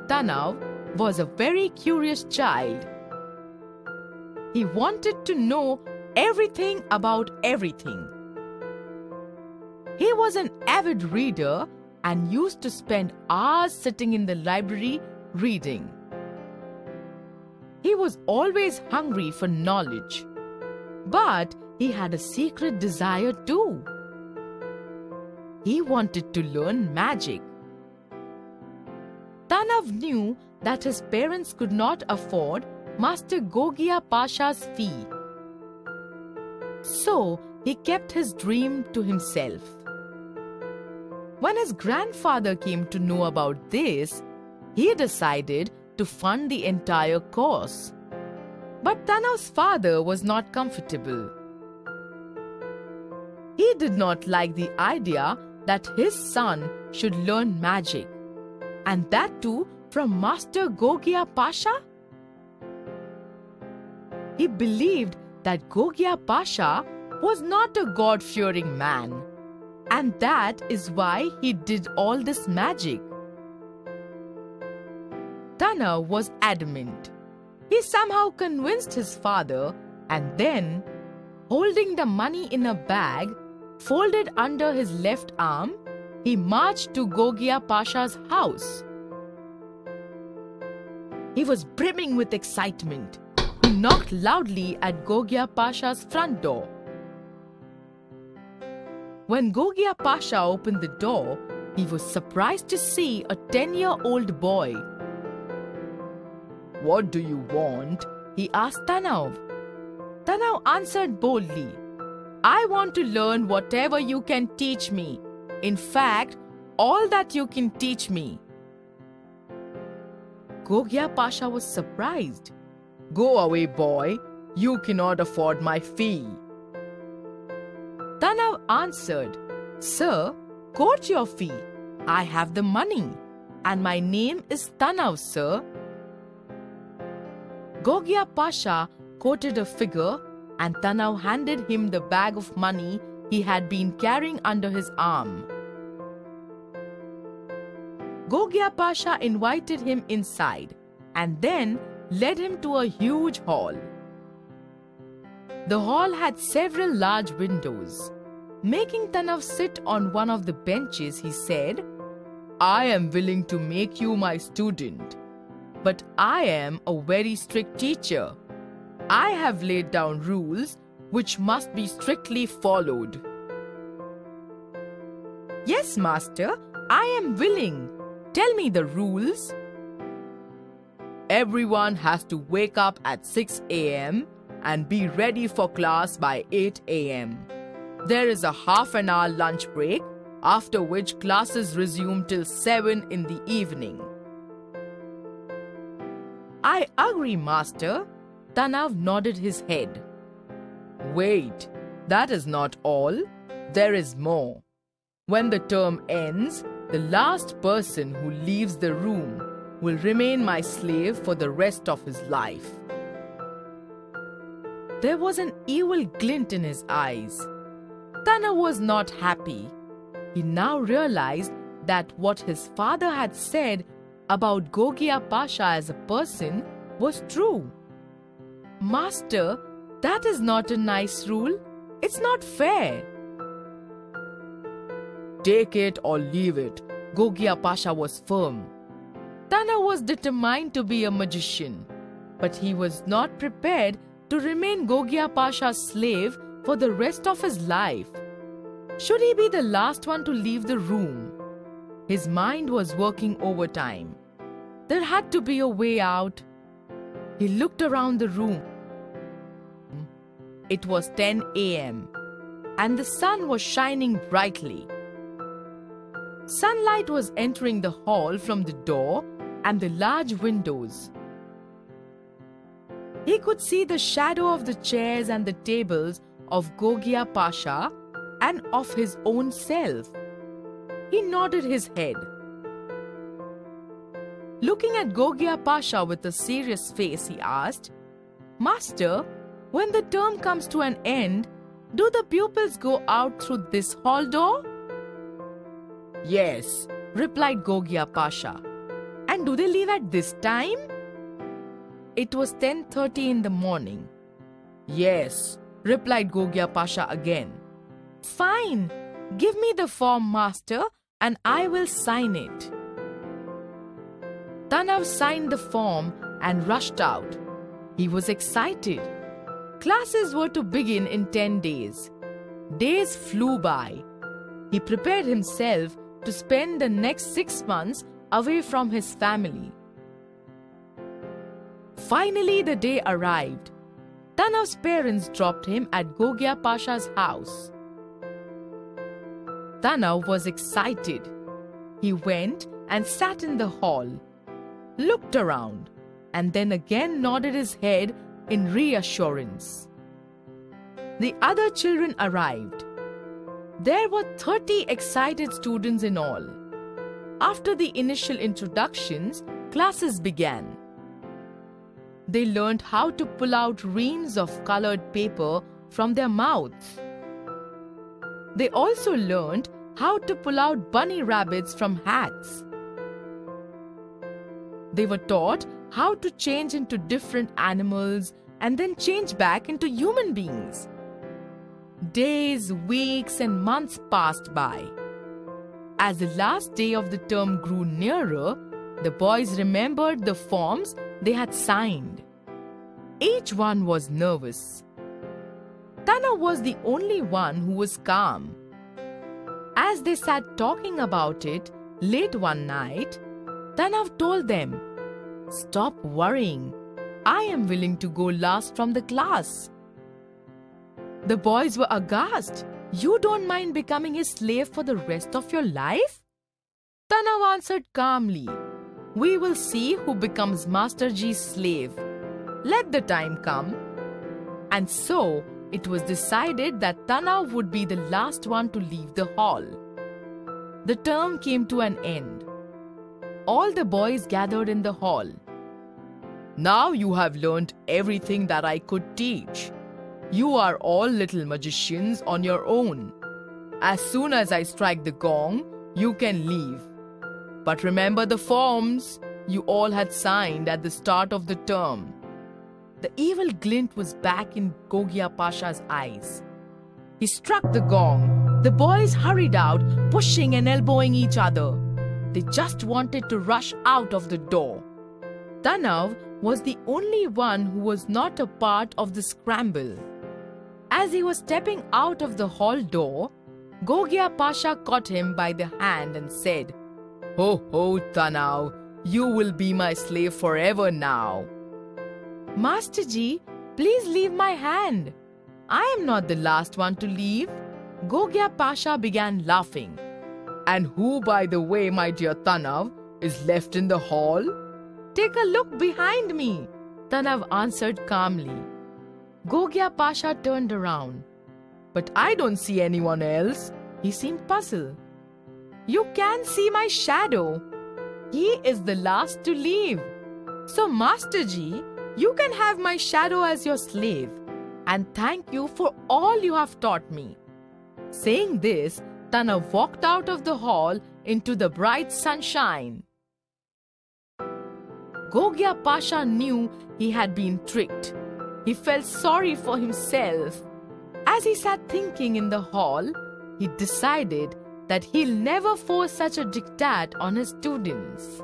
Tanav was a very curious child. He wanted to know everything about everything. He was an avid reader and used to spend hours sitting in the library reading. He was always hungry for knowledge, but he had a secret desire too. He wanted to learn magic. Tanav knew that his parents could not afford Master Gogia Pasha's fee. So he kept his dream to himself. When his grandfather came to know about this, he decided to fund the entire course. But Tanav's father was not comfortable. He did not like the idea that his son should learn magic, and that too from Master Gogia Pasha. He believed that Gogia Pasha was not a God-fearing man, and that is why he did all this magic. Tanav was adamant. He somehow convinced his father, and then, holding the money in a bag folded under his left arm, he marched to Gogia Pasha's house. He was brimming with excitement. He knocked loudly at Gogia Pasha's front door. When Gogia Pasha opened the door, he was surprised to see a 10-year-old boy. "What do you want?" he asked Tanav. Tanav answered boldly, "I want to learn whatever you can teach me. In fact, all that you can teach me." Gogia Pasha was surprised. "Go away, boy. You cannot afford my fee." Tanav answered, "Sir, quote your fee. I have the money, and my name is Tanav, sir." Gogia Pasha quoted a figure, and Tanav handed him the bag of money he had been carrying under his arm. Gogia Pasha invited him inside and then led him to a huge hall. The hall had several large windows. Making Tanav sit on one of the benches, he said, "I am willing to make you my student, but I am a very strict teacher. I have laid down rules which must be strictly followed." "Yes, master, I am willing. Tell me the rules." "Everyone has to wake up at 6 a.m. and be ready for class by 8 a.m. There is a half-an-hour lunch break, after which classes resume till 7 in the evening." "I agree, master." Tanav nodded his head. "Wait, that is not all. There is more. When the term ends, the last person who leaves the room will remain my slave for the rest of his life." There was an evil glint in his eyes. Tanav was not happy. He now realized that what his father had said about Gogia Pasha as a person was true. "Master, that is not a nice rule. It's not fair." "Take it or leave it." Gogia Pasha was firm. Tanav was determined to be a magician, but he was not prepared to remain Gogia Pasha's slave for the rest of his life. Should he be the last one to leave the room? His mind was working overtime. There had to be a way out. He looked around the room. It was 10 a.m. and the sun was shining brightly. Sunlight was entering the hall from the door and the large windows. He could see the shadow of the chairs and the tables of Gogia Pasha and of his own self. He nodded his head. Looking at Gogia Pasha with a serious face, he asked, "Master, when the term comes to an end, do the pupils go out through this hall door?" "Yes," replied Gogia Pasha. And do they leave at this time? It was 10:30 in the morning. Yes, replied Gogia Pasha again. Fine, give me the form, master, and I will sign it. Tanav signed the form and rushed out. He was excited. Classes were to begin in 10 days. Days flew by. He prepared himself to spend the next 6 months away from his family. Finally, the day arrived. Tanav's parents dropped him at Gogia Pasha's house. Tanav was excited. He went and sat in the hall, looked around, and then again nodded his head in reassurance. The other children arrived. There were 30 excited students in all. After the initial introductions, classes began. They learned how to pull out reams of colored paper from their mouths. They also learned how to pull out bunny rabbits from hats. They were taught how to change into different animals and then change back into human beings. Days, weeks, and months passed by. As the last day of the term grew nearer, the boys remembered the forms they had signed. Each one was nervous. Tanav was the only one who was calm. As they sat talking about it late one night, Tanav told them, "Stop worrying. I am willing to go last from the class." The boys were aghast. "You don't mind becoming his slave for the rest of your life?" Tanav answered calmly, "We will see who becomes Master Ji's slave. Let the time come." And so it was decided that Tanav would be the last one to leave the hall. The term came to an end. All the boys gathered in the hall. "Now you have learned everything that I could teach. You are all little magicians on your own. As soon as I strike the gong, you can leave. But remember the forms you all had signed at the start of the term." The evil glint was back in Gogia Pasha's eyes. He struck the gong. The boys hurried out, pushing and elbowing each other. They just wanted to rush out of the door. Tanav was the only one who was not a part of the scramble. As he was stepping out of the hall door, Gogia Pasha caught him by the hand and said, "Ho ho, Tanav, you will be my slave forever now." "Master Ji, please leave my hand. I am not the last one to leave." Gogia Pasha began laughing. "And who, by the way, my dear Tanav, is left in the hall?" "Take a look behind me," Tanav answered calmly. Gogia Pasha turned around. "But I don't see anyone else." He seemed puzzled. "You can see my shadow. He is the last to leave. So, Master Ji, you can have my shadow as your slave. And thank you for all you have taught me." Saying this, Tanav walked out of the hall into the bright sunshine. Gogia Pasha knew he had been tricked. He felt sorry for himself. As he sat thinking in the hall, he decided that he'll never force such a diktat on his students.